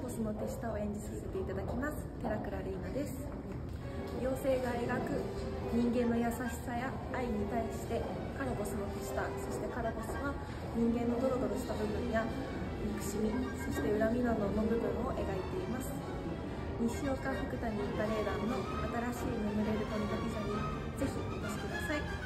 コスの手下を演じさせていただきます、寺倉玲奈です。妖精が描く人間の優しさや愛に対してカラコスの手下、そしてカラコスは人間のドロドロした部分や憎しみ、そして恨みなどの部分を描いています。西岡福谷バレエ団の新しい眠れる鳥のピザにぜひお越しください。